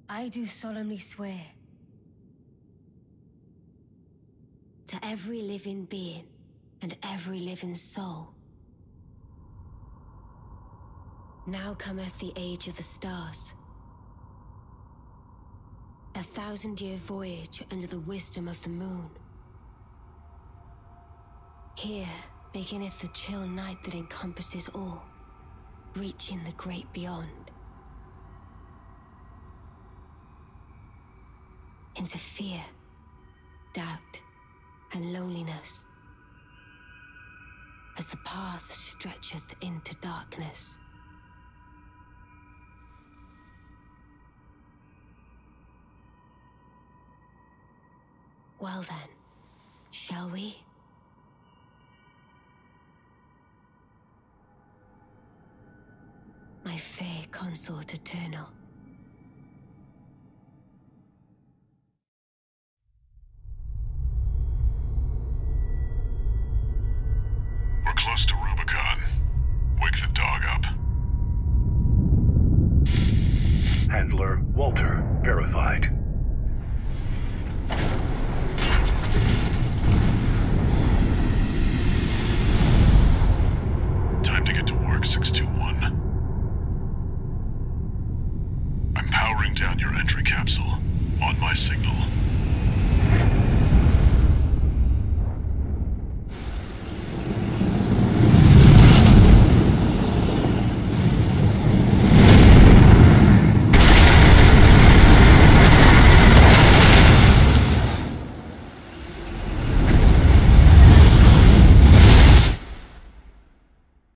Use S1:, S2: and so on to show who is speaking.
S1: I do solemnly swear to every living being and every living soul. Now cometh the age of the stars. 1,000-year voyage under the wisdom of the moon. Here beginneth the chill night that encompasses all, reaching the great beyond. Into fear, doubt, and loneliness, as the path stretcheth into darkness. Well then, shall we? My fair consort eternal.
S2: We're close to Rubicon. Wake the dog up.
S3: Handler Walter verified.
S2: Time to get to work, 6-2.